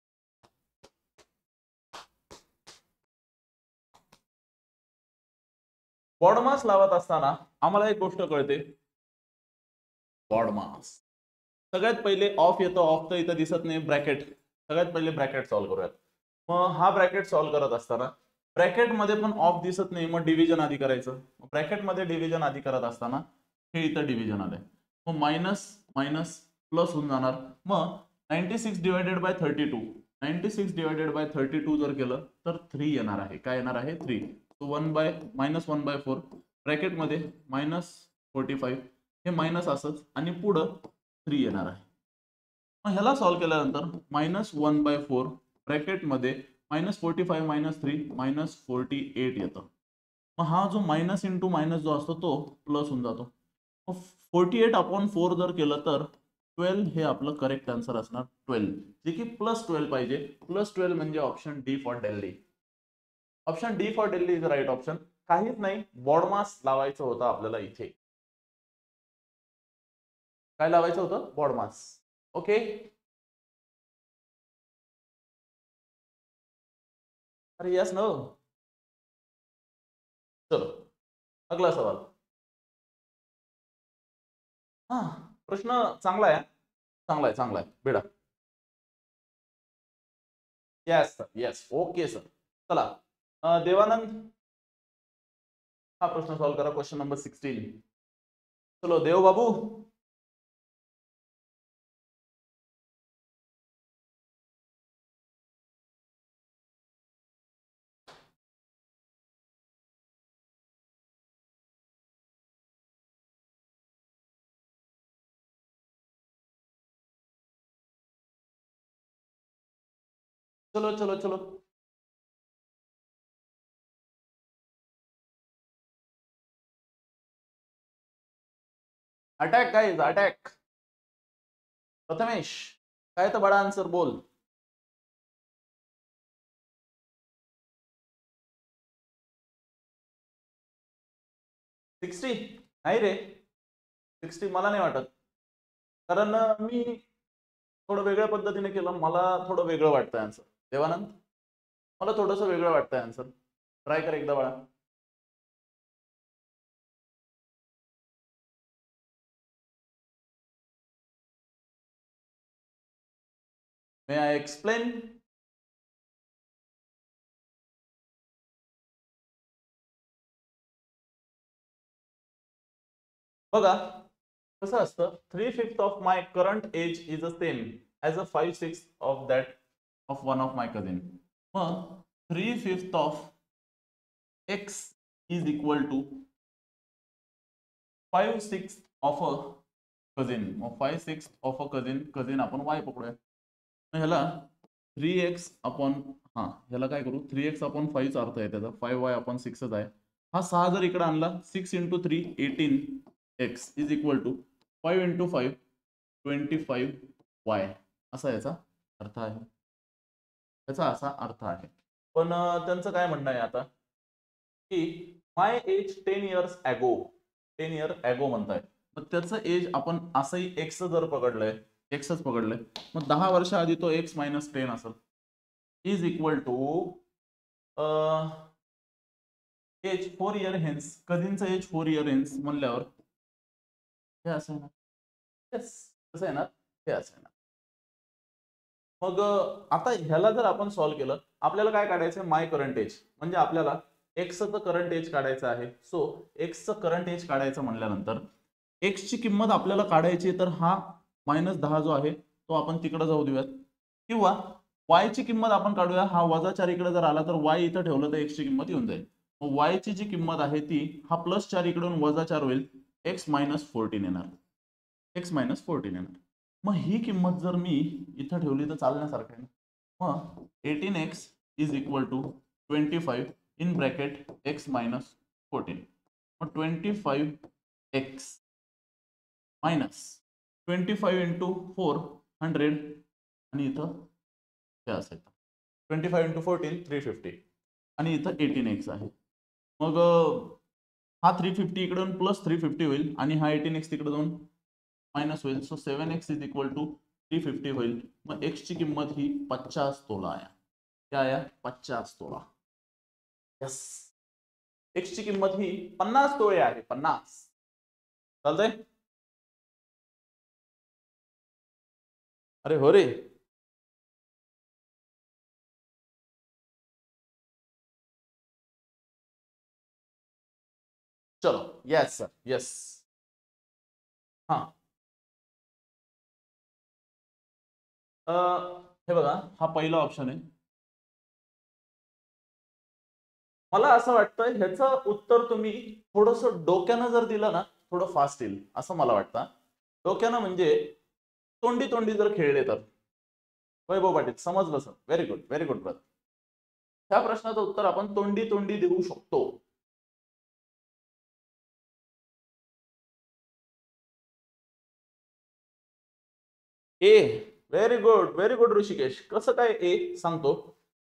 बॉडमास लावत असताना आम्हाला एक गोष्ट कळते. बॉडमास सगळ्यात पहिले ऑफ येतो. ऑफ तर इथं दिसत नाही, ब्रॅकेट. सगळ्यात पहिले ब्रॅकेट सॉल्व्ह करूयात. मग हा ब्रॅकेट सॉल्व्ह करत असताना ब्रॅकेट मध्ये पण ऑफ दिसत नाही, मग डिव्हिजन आधी करायचं. ब्रॅकेट मध्ये डिव्हिजन आधी करत असताना हे इथं डिव्हिजन आलंय, मग मायनस मायनस प्लस होऊन जाणार. मग ninety six divided by thirty two ninety six divided by thirty two जर केलं तर थ्री येणार आहे. काय येणार आहे? थ्री. तो one by minus one by four bracket मध्ये मायनस फोर्टी फाईव्ह हे मायनस असंच आणि पुढं थ्री येणार आहे. मग ह्याला सॉल्व्ह केल्यानंतर minus one by four bracket मध्ये minus forty five minus three minus forty eight येतं. मग हा जो मायनस इंटू मायनस जो असतो तो प्लस होऊन जातो. मग फोर्टी एट अपॉन फोर जर केलं तर ट्वेल्व हे आपलं करेक्ट आन्सर असणार. ट्वेल्व जे की प्लस ट्वेल्व पाहिजे. प्लस ट्वेल्व म्हणजे option D for Delhi. Option D for Delhi is right option. काहीच नाही, बॉडमास लावायचं होतं आपल्याला इथे. काय लावायचं होतं? बॉडमास. ओके, अरे यस नो. चलो अगला सवाल. हा प्रश्न चांगला आहे, चांगला आहे, चांगला आहे बेटा. Yes sir, yes, okay sir. चला अं, देवानंद, हा प्रश्न सॉल्व करा. Question number sixteen. चलो देव बाबू. चलो चलो चलो, अटॅक गाइस, अटॅक. प्रथमेश, काय तर बडा आन्सर बोल. सिक्स्टी नाही रे, सिक्स्टी मला नाही वाटत, कारण मी थोडं वेगळ्या पद्धतीने केलं, मला थोडं वेगळं वाटतंय आन्सर. देवानंद, मला थोडंसं वेगळं वाटतंय आन्सर. ट्राय कर एकदा बाळा. May I explain? बघा कसं असतं, three fifth of my current age is a same as a five six of that of one of my cousin. मग three fifth of x is equal to five six of a cousin. मग five six of a cousin, cousin आपण Y पकडूया. ह्याला three x upon, हा ह्याला काय करू, three x upon फाईव्हचा अर्थ आहे त्याचा, फाईव्ह वाय अपॉन सिक्सच आहे. हा सहा जर इकडे आणला, six into three eighteen x is equal to five into five twenty five y, असा याचा अर्थ आहे. याचा असा अर्थ आहे. पण त्यांचं काय म्हणणं आहे आता की my age ten years ago, ten year ago म्हणताय, तर त्याचं एज आपण असंही एक्स जर पकडलंय, एक्सच पकडलंय, मग दहा वर्ष आधी तो एक्स मायनस टेन असेल, is equal to age four year hence, कधींचं एज फोर इयर हेन्स म्हणल्यावर हे असं आहे ना, येस कसं आहे ना, हे असं आहे ना. मग आता ह्याला जर आपण सॉल्व्ह केलं, आपल्याला काय काढायचं, माय करंट एज, म्हणजे आपल्याला एक्सचं करंट एज काढायचं आहे. सो एक्सचं करंट एज काढायचं म्हणल्यानंतर एक्सची किंमत आपल्याला काढायची, तर हा मायनस दहा जो आहे तो आपण तिकडे जाऊ देऊयात, किंवा वायची किंमत आपण काढूया, हा वजा चार इकडे जर आला तर वाय इथं ठेवलं तर एक्सची किंमत येऊन जाईल. मग वायची जी किंमत आहे ती, हा प्लस चार इकडून वजा चार होईल, एक्स मायनस फोर्टीन येणार, एक्स मायनस फोर्टीन येणार. मग ही किंमत जर मी इथं ठेवली तर चालण्यासारखं आहे. मग eighteen x is equal to twenty five in bracket x minus fourteen. मग twenty five x minus twenty five into four hundred, आणि इथं हे असायचं twenty five into fourteen three fifty, आणि इथं एटीन एक्स आहे. मग हा थ्री फिफ्टी इकडून प्लस थ्री फिफ्टी होईल, आणि हा एटीन एक्स तिकडे जाऊन मायनस होईल. So seven x is equal to three fifty होईल. मग एक्स ची किंमत ही पचास तोला आहे. क्या आया, पचास तोला. यस, एक्स ची किंमत ही पन्नास तोळे आहे, पन्नास. चालतंय? अरे हो रे, चलो यस सर, यस. हा हे बघा, हा पहिला ऑप्शन आहे. मला असं वाटतं ह्याचं उत्तर तुम्ही थोडस डोक्यानं जर दिलं ना, थोडं फास्ट येईल असं मला वाटतं. डोक्यानं म्हणजे तोंडी तोंडी जर खेळले तर. वैभव पाटील समजलं sir, very good, very good brother. ह्या प्रश्नाचं उत्तर आपण तोंडी तोंडी देऊ शकतो. ए, very good, very good Rishikesh. कसं काय ए सांगतो.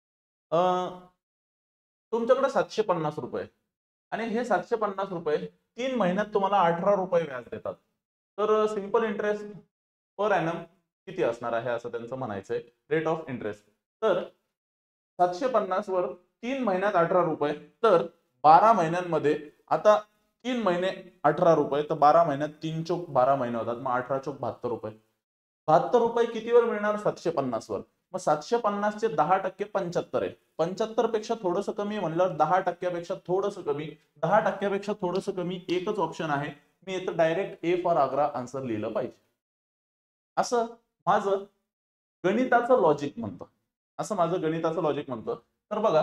तुमच्याकडे सातशे पन्नास रुपये, आणि हे सातशे पन्नास रुपये तीन महिन्यात तुम्हाला अठरा रुपये व्याज देतात. तर सिंपल इंटरेस्ट पर ॲनम किती असणार आहे असं त्यांचं म्हणायचंय, रेट ऑफ इंटरेस्ट. तर सातशे पन्नास वर तीन महिन्यात अठरा रुपये, तर बारा महिन्यांमध्ये, आता तीन महिने अठरा रुपये, तर बारा महिन्यात तीन चोक बारा महिने होतात, मग अठरा चोक बहात्तर रुपये. बहात्तर रुपये कितीवर मिळणार, सातशे पन्नास वर. मग सातशे पन्नास चे दहा टक्के पंच्याहत्तर आहे. पंच्याहत्तर पेक्षा थोडंसं कमी म्हणल्यावर दहा टक्क्यापेक्षा थोडंसं कमी, दहा टक्क्यापेक्षा थोडंसं कमी एकच ऑप्शन आहे. मी इथं direct A for Agra answer लिहिलं पाहिजे, असं माझं गणिताचं लॉजिक म्हणतं, असं माझं गणिताचं लॉजिक म्हणतं. तर बघा,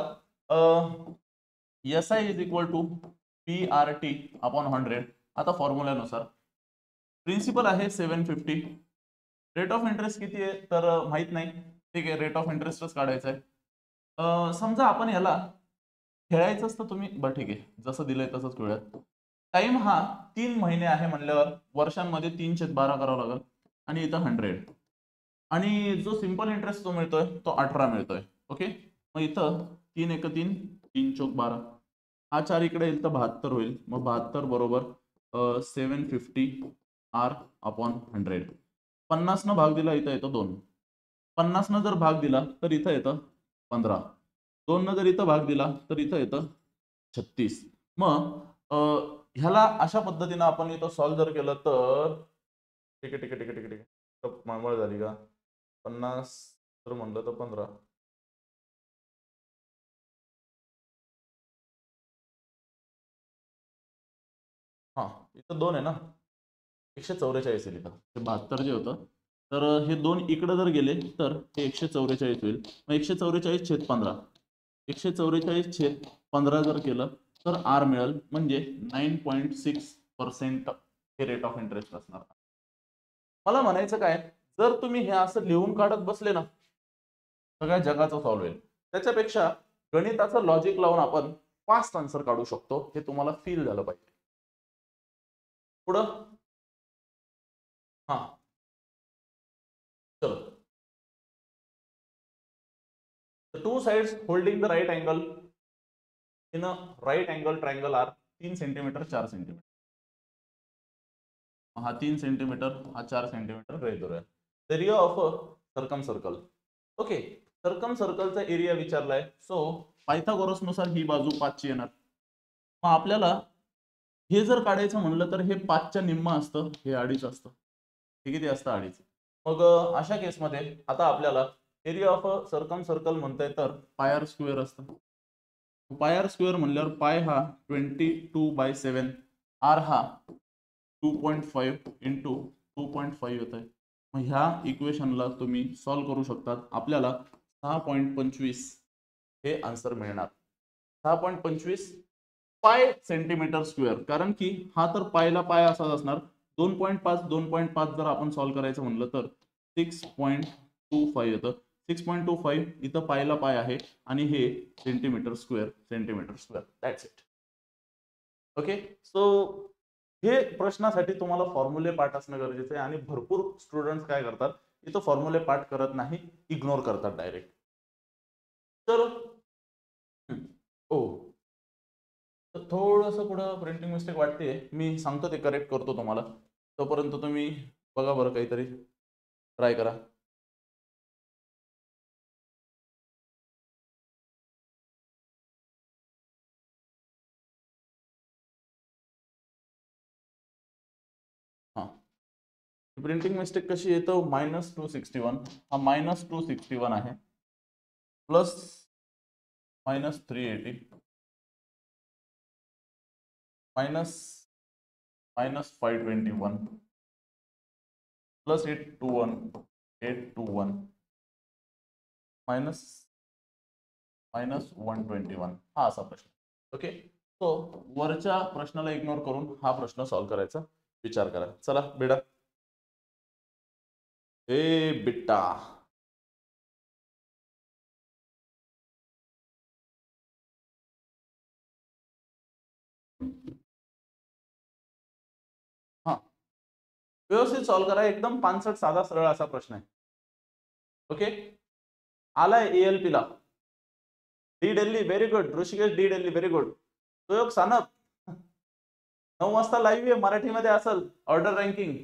S I is equal to P R T upon hundred. आता फॉर्म्युल्यानुसार प्रिन्सिपल आहे seven fifty, rate of interest किती आहे तर माहित नाही, ठीक आहे, रेट ऑफ इंटरेस्टच काढायचं आहे. समजा आपण याला खेळायचं असतं तुम्ही, बरं ठीक आहे, जसं दिलंय तसंच खेळूयात. टाइम हा तीन महिने आहे म्हणल्यावर वर्षांमध्ये तीन छेद बारा करावं लागेल आणि इथं हंड्रेड, आणि जो सिंपल इंटरेस्ट तो मिळतोय तो अठरा मिळतोय. ओके, मग इथं तीन एक तीन, तीन चौक बारा, हा चार इकडे येईल तर बहात्तर होईल. मग बहात्तर बरोबर seven fifty R upon hundred. पन्नास न भाग दिला इथं येतो दोन, पन्नास न जर भाग दिला तर इथं येतं पंधरा, दोन न जर इथं भाग दिला तर इथं येतं छत्तीस. मग ह्याला अशा पद्धतीनं आपण इथं सॉल्व्ह जर केलं तर ठीक आहे ठीक आहे ठीक आहे ठीक आहे ठीक आहे, मळमळ झाली का? पन्नास जर म्हणलं तर पंधरा, हा इथं दोन आहे ना, एकशे चौवेचाळीस येईल इथं. बहात्तर जे होतं तर हे दोन इकडे जर गेले तर हे एकशे चौवेचाळीस होईल. मग एकशे चौवेचाळीस छेद पंधरा, एकशे चौवेचाळीस छेद पंधरा जर केलं तर आर मिळेल, म्हणजे नाईन पॉईंट सिक्स पर्सेंट हे रेट ऑफ इंटरेस्ट असणार. मला म्हणायचं काय, जर तुम्ही हे असं लिहून काढत बसले ना, सगळ्या जगाचं सॉल्व्ह होईल. त्याच्यापेक्षा गणिताचं लॉजिक लावून आपण फास्ट आन्सर काढू शकतो, हे तुम्हाला फील झालं पाहिजे. पुढं हा चलो, the two sides holding the right angle in a right angle triangle are तीन सेंटीमीटर चार सेंटीमीटर, हा तीन सेंटीमीटर हा चार सेंटीमीटर गृहीत धरूया. Area of a circum circle. Okay, circum सर्कलचा एरिया विचारलाय, सो पायथागोरस नुसार ही बाजू पाचची येणार. मग आपल्याला हे जर काढायचं म्हणलं तर हे पाचच्या निम्मा असतं, हे अडीच असतं. हे किती असतं? अडीच. मग अशा केसमध्ये आता आपल्याला area of a circum circle म्हणताय तर पाय आर स्क्वेअर असतं. पाय आर स्क्वेअर म्हणल्यावर पाय हा twenty two by seven, R हा two point five into two point five येत आहे. मग ह्या इक्वेशनला तुम्ही सॉल्व्ह करू शकतात. आपल्याला सहा पॉईंट पंचवीस हे आन्सर मिळणार. सहा पॉईंट पंचवीस पाय सेंटीमीटर स्क्वेअर, कारण की हा तर पायला पाय असाच असणार. दोन पॉईंट पाच दोन पॉईंट पाच जर आपण सॉल्व्ह करायचं म्हणलं तर सिक्स पॉईंट टू फाईव्ह येतं. सिक्स पॉईंट टू फाईव्ह इथं पायला पाय आहे आणि हे centimetre square centimetre square, that's it. Okay, so हे प्रश्नासाठी तुम्हाला फॉर्म्युले पाठ असणं गरजेचं आहे, आणि भरपूर स्टुडंट्स काय करतात, इथं फॉर्म्युले पाठ करत नाही, इग्नोर करतात डायरेक्ट. चलो, ओ थोडंसं पुढं प्रिंटिंग मिस्टेक वाटते, मी सांगतो ते करेक्ट करतो तुम्हाला. तोपर्यंत तुम्ही बघा बरं, काहीतरी ट्राय करा. हां, प्रिंटिंग मिस्टेक कशी येतो, मायनस टू सिक्स्टी वन, हा मायनस टू सिक्स्टी वन आहे, plus minus three eighty, minus minus five twenty one, plus eight two one, eight two one, minus minus one twenty one, हा असा प्रश्न. Okay, so वरच्या प्रश्नाला ignore करून हा प्रश्न सॉल्व्ह करायचा विचार करा. चला बेटा, ए बिट्टा, हा व्यवस्थित सॉल्व्ह करा, एकदम पानसट साधा सरळ असा प्रश्न आहे. ओके, आलाय एएलपी ला, D Delhi very good, Rishikesh D Delhi very good. Suyog Sanap नऊ वाजता लाईव्ह आहे, मराठीमध्ये असेल ऑर्डर रँकिंग.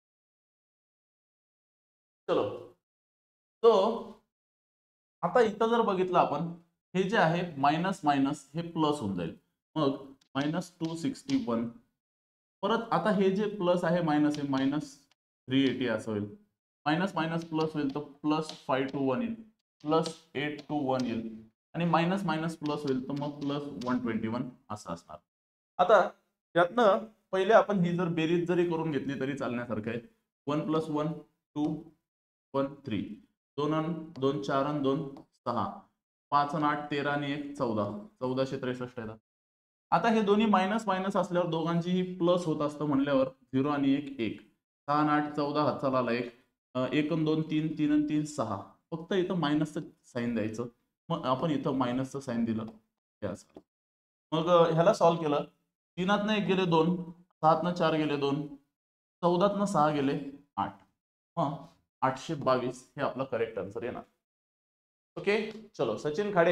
चलो, तो आता इथं जर बघितलं आपण, हे जे आहे मायनस मायनस हे प्लस होऊन जाईल. मग मायनस टू सिक्स्टी वन, परत आता हे जे प्लस आहे मायनस आहे, मायनस थ्री एटी असं होईल. मायनस मायनस प्लस होईल तर प्लस फाईव्ह टू वन येईल, प्लस एट टू वन येईल, आणि मायनस मायनस प्लस होईल तर मग प्लस वन ट्वेंटी वन असं असणार. आता यातनं पहिले आपण ही जर बेरीज जरी करून घेतली तरी चालण्यासारखं आहे. One plus one two, one three, दोन अन दोन चार अन दोन सहा, पाच अन आठ तेरा आणि एक चौदा, चौदाशे त्रेसष्ट येतात. आता हे दोन्ही मायनस मायनस असल्यावर दोघांचीही प्लस होत असतं म्हणल्यावर झिरो आणि एक एक, सहा आणि आठ चौदा, हातचा आला एक, एक अन दोन तीन, तीन अन तीन सहा, फक्त इथं मायनसचं साईन द्यायचं. मग आपण इथं मायनसचं साईन दिलं हे असं. मग ह्याला सॉल्व्ह केलं, तीनातनं एक गेले दोन, सातनं चार गेले दोन, चौदातनं सहा गेले आठ, मग आठशे बावीस हे आपलं करेक्ट आन्सर येणार. ओके चलो सचिन खाडे,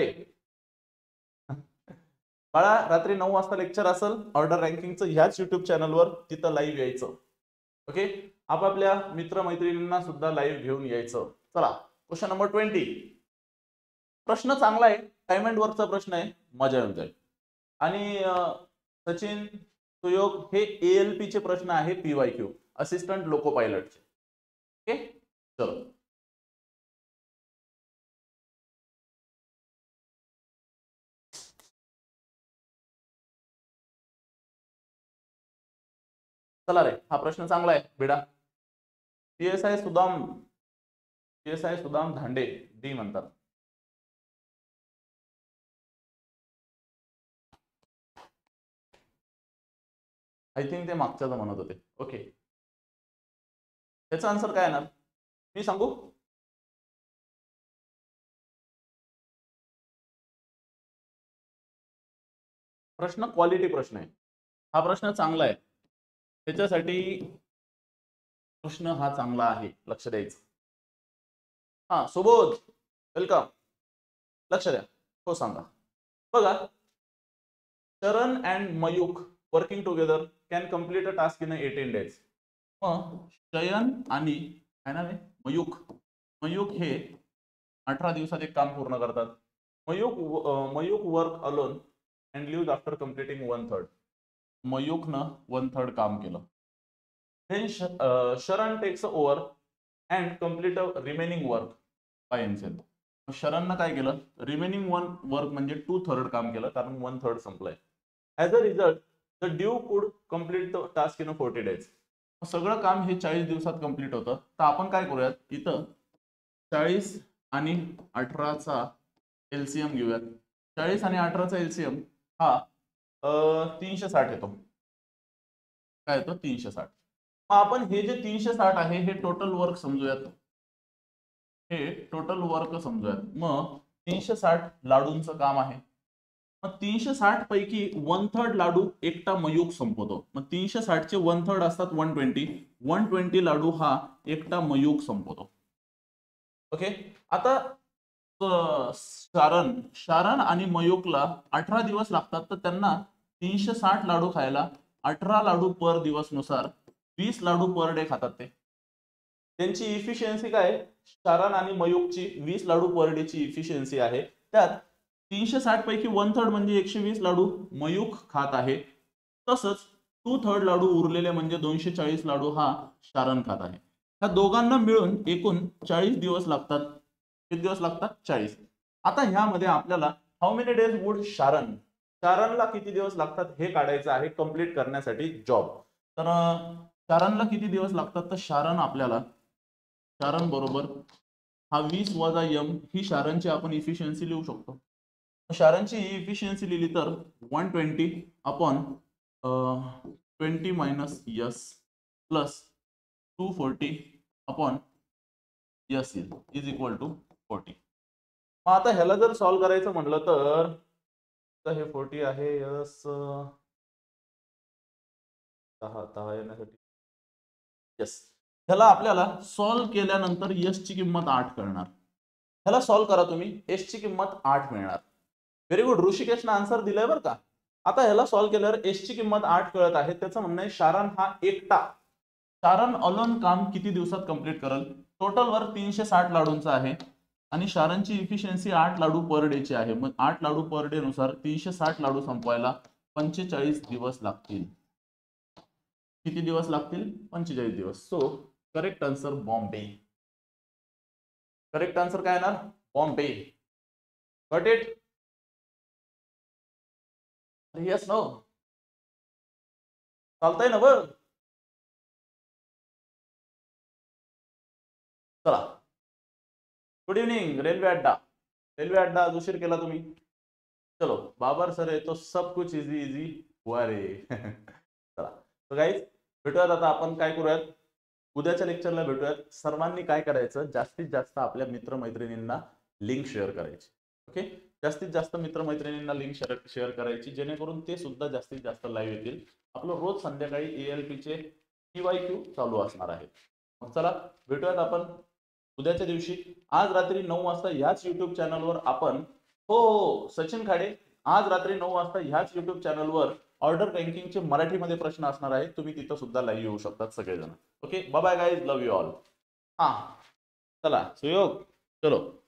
बाळा रात्री नऊ वाजता लेक्चर असेल ऑर्डर रँकिंगचं ह्याच युट्यूब चॅनलवर, तिथं लाईव्ह यायचं. ओके आपापल्या मित्रमैत्रिणींना सुद्धा लाईव्ह घेऊन यायचं. चला क्वेश्चन नंबर ट्वेंटी. प्रश्न चांगला आहे, टाइम अँड वर्कचा प्रश्न आहे, मजा येऊन जाईल. आणि सचिन सुयोग हे एएलपी चे प्रश्न आहे, पीवायक्यू असिस्टंट लोको पायलटचे. ओके चलो चला रे, हा प्रश्न चांगला आहे बेडा. PSI Sudam, PSI Sudam Dhande D म्हणतात. आय थिंक ते मागच्याच म्हणत होते. ओके याचा आन्सर काय येणार मी सांगू? प्रश्न क्वालिटी प्रश्न आहे, हा प्रश्न चांगला आहे, त्याच्यासाठी प्रश्न हा चांगला आहे, लक्ष द्यायचं. हा सुबोध वेलकम, लक्ष द्या. हो सांगा. बघा Sharan and Mayukh working together can complete a task in eighteen days. मग शयन आणि काय नाव आहे मयूख, मयूख हे अठरा दिवसात एक काम पूर्ण करतात. Mayukh Mayukh work alone and leave after completing one third. मयूखनं वन थर्ड काम केलं. Then Sharan takes over and complete remaining work by himself. शरणनं काय केलं, रिमेनिंग वन वर्क म्हणजे टू थर्ड काम केलं, कारण वन थर्ड संपलंय. As a result the duo could complete the task in forty days. सगळं काम हे चाळीस दिवसात कम्प्लीट होतं. तर आपण काय करूयात, इथं चाळीस आणि अठराचा एलसीएम घेऊयात. चाळीस आणि अठराचा एलसीएम हा तीनशे साठ येतो. काय येतो तीनशे साठ. मग आपण हे जे तीनशे साठ आहे हे टोटल वर्क समजूयात, हे टोटल वर्क समजूयात. मग तीनशे साठ लाडूंचं काम आहे. मग तीनशे साठ पैकी वन थर्ड लाडू एकटा मयूख संपवतो. मग तीनशे साठ चे वन थर्ड असतात वन ट्वेंटी, वन ट्वेंटी लाडू हा एकटा मयूख संपवतो. ओके आता शारण शारण आणि मयूखला अठरा दिवस लागतात, तर त्यांना तीनशे साठ लाडू खायला अठरा लाडू पर दिवस नुसार वीस लाडू पर डे खातात. ते त्यांची इफिशियन्सी काय, शारण आणि मयूखची वीस लाडू पर डे ची इफिशियन्सी आहे. त्यात तीनशे साठ पैकी वन थर्ड म्हणजे एकशे वीस लाडू मयूख खात आहे, तसंच टू थर्ड लाडू उरलेले म्हणजे दोनशे चाळीस लाडू हा शारण खात आहे. ह्या दोघांना मिळून एकूण चाळीस दिवस लागतात. किती दिवस लागतात, चाळीस. आता ह्यामध्ये आपल्याला how many days would Sharan, शारणला किती दिवस लागतात हे काढायचं आहे कंप्लीट करण्यासाठी जॉब. तर शारणला किती दिवस लागतात, तर शारण आपल्याला शारण बरोबर हा वीस वजा यम ही शारणची आपण इफिशियन्सी लिहू शकतो. शारणची इफिशियन्सी लिहिली तर one twenty upon twenty minus S plus two forty upon S is equal to forty. मग आता ह्याला जर सॉल्व्ह करायचं म्हटलं तर हे फोर्टी आहे यस दहा दहा येण्यासाठी यस. ह्याला आपल्याला सॉल्व्ह केल्यानंतर यस ची किंमत आठ कळणार. ह्याला सॉल्व्ह करा तुम्ही, एस ची किंमत आठ मिळणार. व्हेरी गुड, ऋषिकेशनं आन्सर दिलाय बरं का. आता ह्याला सॉल्व्ह केल्यावर एस ची किंमत आठ कळत आहे. त्याचं म्हणणं आहे शारण हा एकटा, शारण अलोन काम किती दिवसात कंप्लीट करेल. टोटल वर्क तीनशे साठ लाडूंचा आहे आणि शारणची इफिशियन्सी आठ लाडू पर डे ची आहे. मग आठ लाडू पर डे नुसार तीनशे साठ लाडू संपवायला पंचेचाळीस दिवस लागतील. किती दिवस लागतील, पंचेचाळीस दिवस. So correct answer Bombay. Correct answer काय येणार, Bombay. Got it, yes no, चालतंय ना बघ. चला good evening railway Adda, railway Adda आज उशीर केला तुम्ही. चलो बाबर सर आहे तो सब कुछ इझी इझी हुआ रे. चला तो गाईज भेटूयात. आता आपण काय करूयात, उद्याच्या लेक्चरला भेटूयात. सर्वांनी काय करायचं, जास्तीत जास्त आपल्या मित्रमैत्रिणींना लिंक शेअर करायची. ओके, जास्तीत जास्त मित्रमैत्रिणींना लिंक शेअर शेअर करायची, जेणेकरून ते सुद्धा जास्तीत जास्त लाईव्ह येतील. आपलं रोज संध्याकाळी एएलपीचे पीवायक्यू चालू असणार आहे. मग चला भेटूयात आपण उद्याच्या दिवशी. आज रात्री नऊ वाजता ह्याच युट्यूब चॅनलवर आपण, हो हो सचिन खाडे, आज रात्री नऊ वाजता ह्याच युट्यूब चॅनलवर ऑर्डर रँकिंगचे मराठीमध्ये प्रश्न असणार आहेत. तुम्ही तिथं सुद्धा लाईव्ह येऊ शकतात सगळेजण. Okay, bye bye guys, love you all. हा चला सुयोग, चलो.